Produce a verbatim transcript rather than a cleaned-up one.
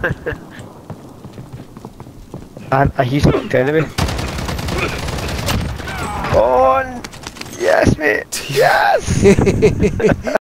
And uh, he's not dead of me. On! Yes, mate! Yes!